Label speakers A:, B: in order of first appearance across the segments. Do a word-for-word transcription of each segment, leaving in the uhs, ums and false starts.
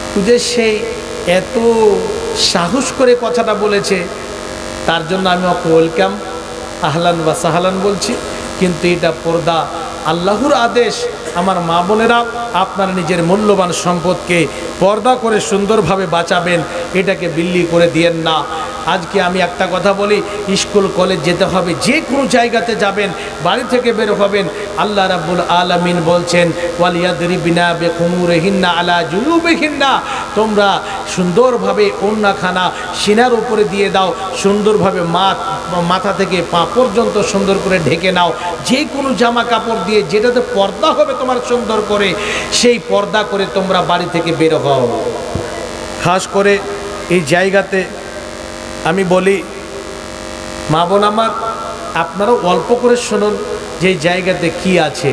A: যে সেই এত সাহস করে কথাটা বলেছে, তার জন্য আমি ওকে ওয়েলকাম, আহলান ওয়া সাহলান বলছি। কিন্তু এটা পর্দা, আল্লাহর আদেশ। আমার মা বোনেরা, আপনারা নিজের মূল্যবান সম্পদকে পর্দা করে সুন্দরভাবে বাঁচাবেন, এটাকে বিল্লি করে দিয়েন না। আজকে আমি একটা কথা বলি, স্কুল কলেজ যেতে হবে, যে কোনো জায়গাতে যাবেন, বাড়ি থেকে বের হবেন, আল্লাহ রাব্বুল আলামিন বলছেন ওয়ালিয়াদরিবিনা বিখুমুরিহিন্না আলা জুনুবিহিন্না, তোমরা সুন্দরভাবে ওড়নাখানা সিনার উপরে দিয়ে দাও, সুন্দরভাবে মাথ মাথা থেকে পা পর্যন্ত সুন্দর করে ঢেকে নাও। যে কোনো জামা কাপড় দিয়ে যেটাতে পর্দা হবে তোমার সুন্দর করে, সেই পর্দা করে তোমরা বাড়ি থেকে বের হও। খাস করে এই জায়গাতে আমি বলি, মা বোন আমার, আপনারাও অল্প করে শুনুন যে জায়গাতে কি আছে।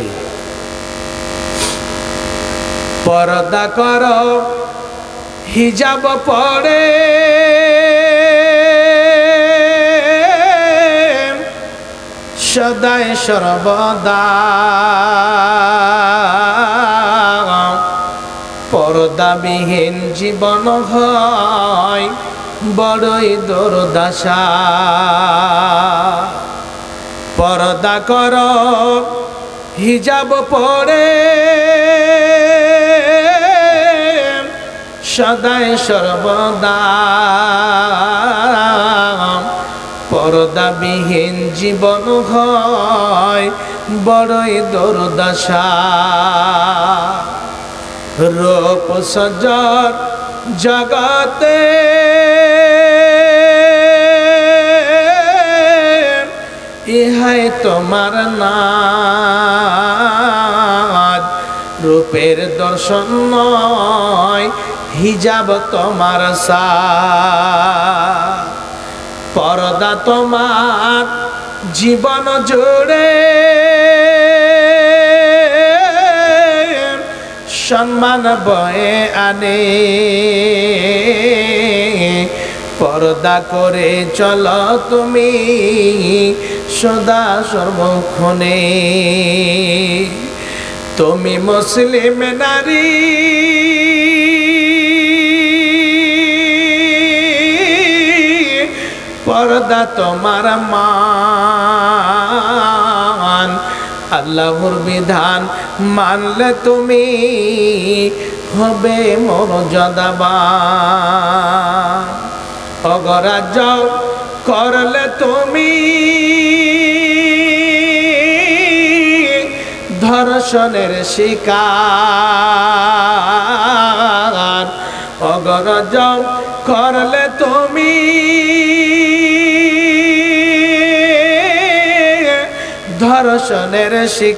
A: পর্দা করো, হিজাব পড়ে, সদায় সর্বদা পর্দাবিহীন জীবন হয় বড়ই দুর্দশা। পর্দা করো, হিজাব পড়ে, সদায় সর্বদা পর্দাবিহীন জীবন হয় বড়ই দুর্দশা। রূপ সজ্জার জগতে ইহাই তোমার নাজ, রূপের দর্শন নয় হিজাব তোমার সাজ। পর্দা তোমার জীবন জুড়ে সম্মান বয়ে আনে, পর্দা করে চলো তুমি সদা সর্বক্ষণে। তুমি মুসলিম নারী, পর্দা তোমার মান, আল্লাহর বিধান মানলে তুমি হবে মর্যাদাবান। অগরাজ্য করলে তুমি ধর্ষণের শিকার। অগরাজ্য করলে তুমি ধর্ষণের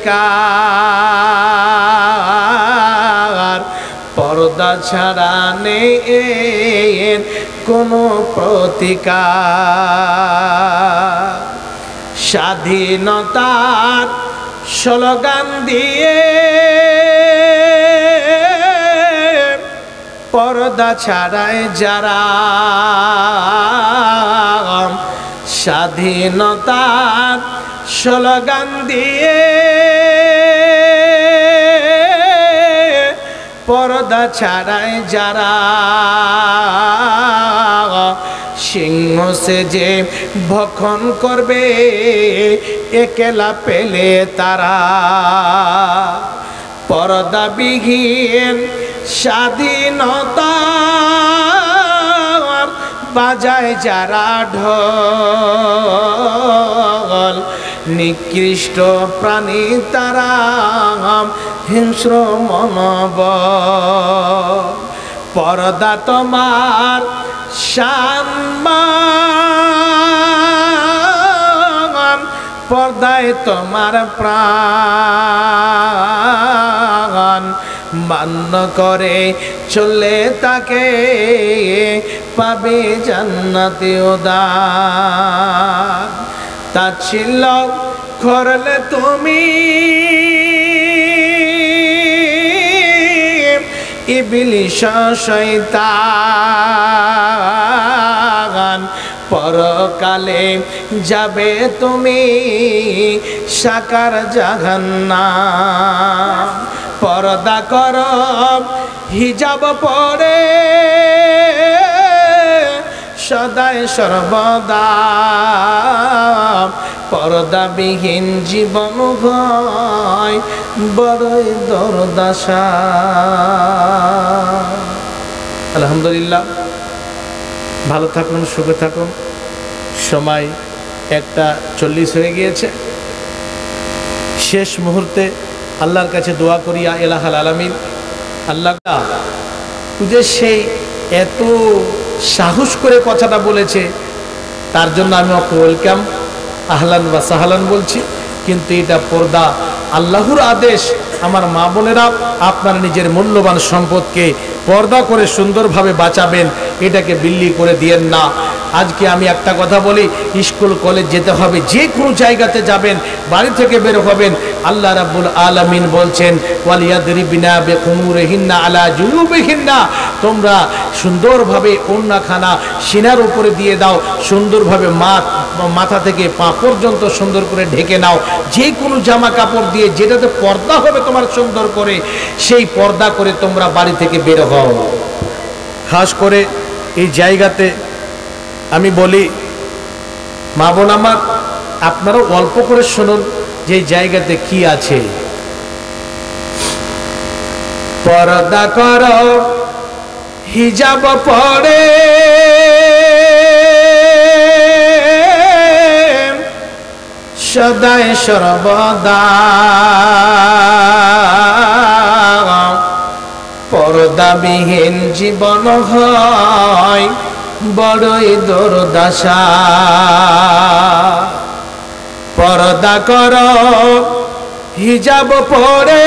A: শিকার। পর্দা ছাড়া নেই কোনো প্রতিকার। স্বাধীনতার স্লোগান দিয়ে পর্দা ছাড়ায় যারা, স্বাধীনতার স্লোগান দিয়ে পর্দা ছাড়ায় যারা, সিংহ সেজে ভক্ষণ করবে একলা পেলে তারা। পর্দাবিহীন স্বাধীনতা বাজায় যারা ঢোল, নিকৃষ্ট প্রাণী তারা হিংস্র মনোবল। পর্দা তোমার সম্মান, পর্দায় তোমার প্রাণ। মান্য করে চলে তাকে পাবে জান্নাতে উদার। তাচ্ছিল্য করলে তুমি ইবলিস শয়তান। পরকালে যাবে তুমি সাকার জাহান্নাম। পর্দা করো হিজাব পরে সদাই সর্বদা পর্দাবিহীন জীবন হয় বড়ই দুর্দশা। আলহামদুলিল্লাহ, ভালো থাকুন, সুখে থাকুন। সময় একটা চল্লিশ হয়ে গিয়েছে। শেষ মুহূর্তে আল্লাহর কাছে দোয়া করি, ইয়া ইলাহাল আলামিন, আল্লাহ যে সেই এত সাহস করে কথাটা বলেছে তার জন্য আমি ওকে ওয়েলকাম, আহলান ওয়া সাহলান বলছি। কিন্তু এটা পর্দা আল্লাহর আদেশ। আমার মা বোনেরা, আপনারা নিজের মূল্যবান সম্পদকে পর্দা করে সুন্দরভাবে বাঁচাবেন, এটাকে বিল্লি করে দিয়েন না। আজকে আমি একটা কথা বলি, স্কুল কলেজ যেতে হবে, যে কোনো জায়গাতে যাবেন, বাড়ি থেকে বের হবেন, আল্লাহ রাব্বুল আলামিন বলছেন ওয়ালিয়াদরিবিনা বিখুমুরিহিন্না আলা জুনুবিহিন্না, তোমরা সুন্দরভাবে ওড়নাখানা সিনার উপরে দিয়ে দাও, সুন্দরভাবে মাথা থেকে পা পর্যন্ত সুন্দর করে ঢেকে নাও। যে কোনো জামা কাপড় দিয়ে যেটাতে পর্দা হবে তোমার সুন্দর করে, সেই পর্দা করে তোমরা বাড়ি থেকে বের হও। খাস করে এই জায়গাতে আমি বলি, মা বোন আমার, আপনারাও অল্প করে শুনুন যে জায়গাতে কি আছে। পর্দা করো হিজাব পরে সদাই সর্বদা পর্দাবিহীন জীবন হয় বড়ই দুর্দশা। পর্দা করো হিজাব পরে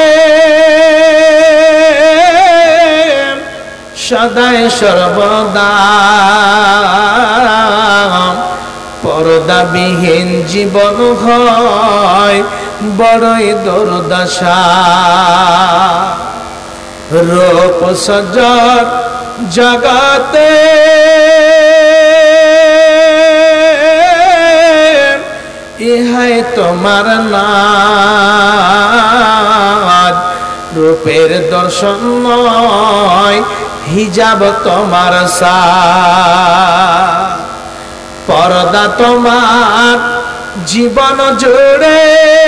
A: সদাই সর্বদা পর্দাবিহীন জীবন হয় বড়ই দুর্দশা। রূপ সজ্জার জগতে ইহাই তোমার নাজ, রূপের দর্শন নয় হিজাব তোমার সাজ। পর্দা তোমার জীবন জুড়ে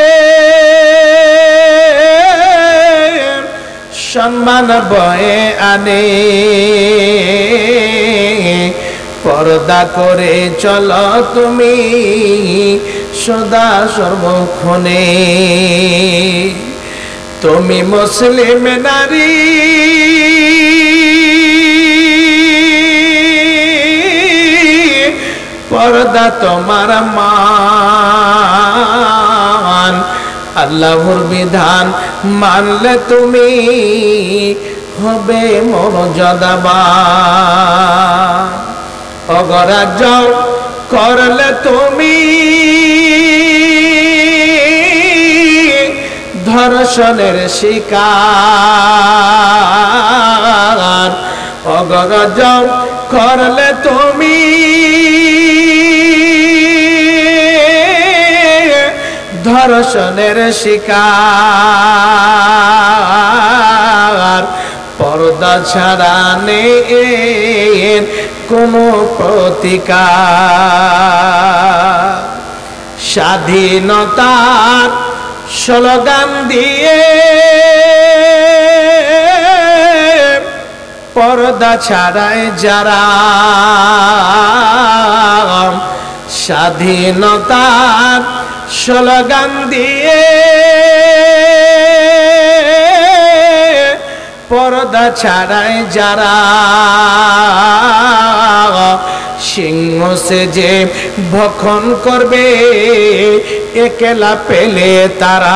A: সম্মান বয়ে আনে, পর্দা করে চলো তুমি সদা সর্বক্ষণে। তুমি মুসলিম নারী, পর্দা তোমার মান, আল্লাহর বিধান মানলে তুমি হবে মর্যাদাবান। অগরাজ্য করলে তুমি ধর্ষণের শিকার। অগরাজ্য করলে তুমি ধর্ষণের শিকার। পর্দা ছাড়া নেই কোনো প্রতিকার। স্বাধীনতার স্লোগান দিয়ে পর্দা ছাড়ায় যারা, স্বাধীনতার স্লোগান দিয়ে পর্দা ছাড়ায় যারা, সিংহ সেজে ভক্ষণ করবে একলা পেলে তারা।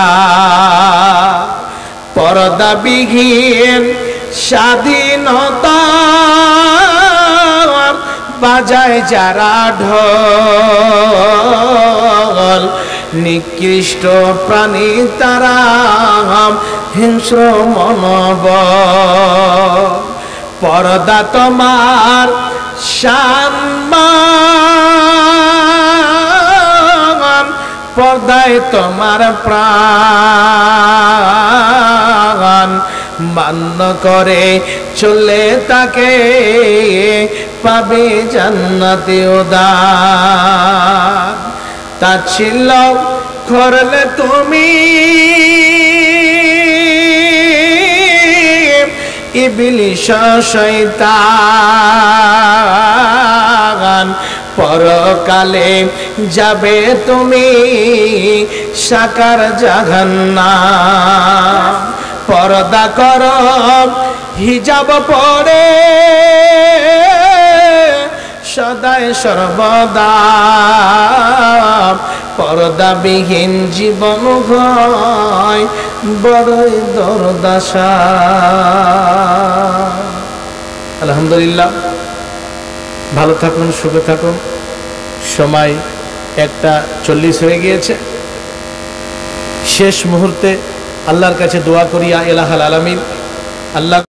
A: পর্দাবিহীন স্বাধীনতা বাজায় যারা ঢোল, নিকৃষ্ট প্রাণী তারা হিংস্র মনোবল। পর্দা তোমার সম্মান পর্দায় তোমার প্রাণ মান্য করে চলে তাকে পাবে জান্নাতে উদার। তাচ্ছিল্য করলে তুমি ইবলিস শয়তান, পরকালে যাবে তুমি সাকার জাহান্নাম। পর্দা করো, হিজাব পরে সদায় সর্বদা, পর্দাবিহীন জীবন হয় বড়ই দুর্দশা। আলহামদুলিল্লাহ, ভালো থাকুন, সুখে থাকুন। সময় একটা চল্লিশ হয়ে গিয়েছে। শেষ মুহূর্তে আল্লাহর কাছে দোয়া করি, ইয়া ইলাহাল আলামিন, আল্লাহ